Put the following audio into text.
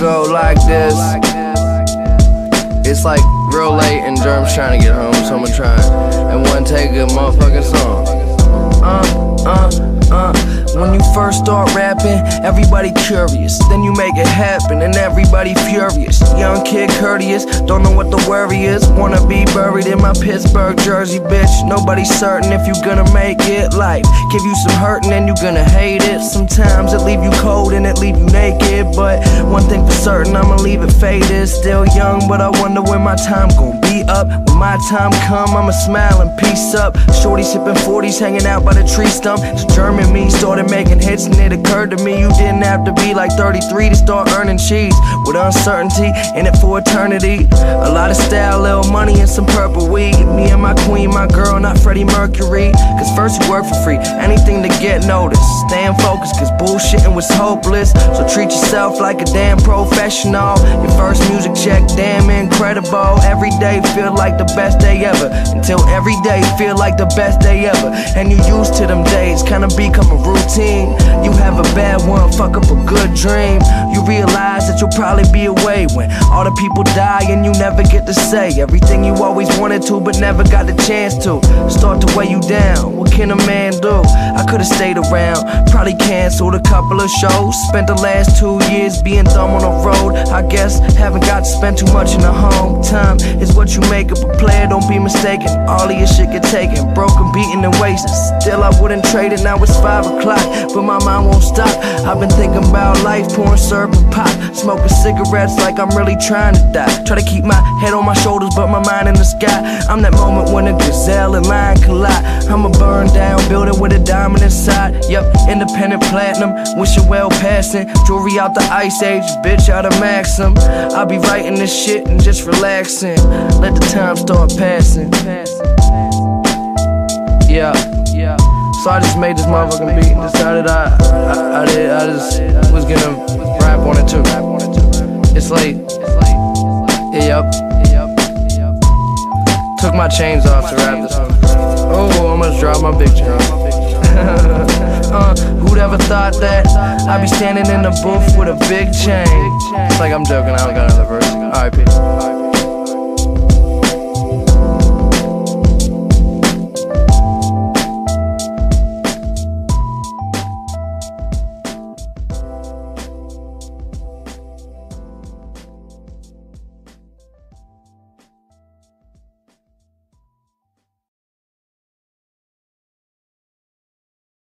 go like this. It's like real late and Germ's trying to get home, so I'ma try and one take a motherfucking song. When you first start rapping, everybody curious. Then you make it happen and everybody furious. Young kid courteous, don't know what the worry is. Wanna be buried in my Pittsburgh jersey, bitch. Nobody's certain if you gonna make it. Life give you some hurtin' and you gonna hate it. Sometimes it leave you cold and it leave you naked. But one thing for certain, I'ma leave it faded. Still young, but I wonder when my time gon' be up. When my time come, I'ma smile and peace up. Shorty sippin' 40s, hanging out by the tree stump. So German me started making hits and it occurred to me you didn't have to be like 33 to start earning cheese. With uncertainty in it for eternity. A lot of style, little money and some purple weed. Me and my queen, my girl, not Freddie Mercury. Cause first you work for free, anything to get noticed. Staying focused cause bullshitting was hopeless. So treat yourself like a damn professional. Your first music check, damn incredible. Every day feel like the best day ever. Until every day feel like the best day ever. And you used to them days, kinda become a routine. You have a bad one, fuck up a good dream. You realize that you'll probably be away when all the people die and you never get to say everything you always wanted to but never got the chance to. Start to weigh you down, what can a man do? I could've stayed around, probably canceled a couple of shows. Spent the last 2 years being dumb on the road. I guess haven't got to spend too much in the home. Time is what you make of a player, don't be mistaken. All of your shit get taken, broken, beaten and wasted. Still I wouldn't trade it, now it's 5 o'clock, but my mind won't stop. I've been thinking about life, pouring syrup and pop, smoking cigarettes like I'm really trying to die. Try to keep my head on my shoulders but my mind in the sky. I'm that moment when a gazelle and lion collide. I'ma burn down, building with a diamond inside. Yup, independent platinum, wishing well passing. Jewelry out the ice age, bitch out of Maxim. I'll be writing this shit and just relaxing. Let the time start passing. Yeah. So I just made this motherfucking beat and decided I just was gonna rap on it too. It's late. Yup. Took my chains off to rap this one. Oh, I almost dropped my big chain. Who'd ever thought that I'd be standing in the booth with a big chain? It's like I'm joking, I don't got another verse. R.I.P.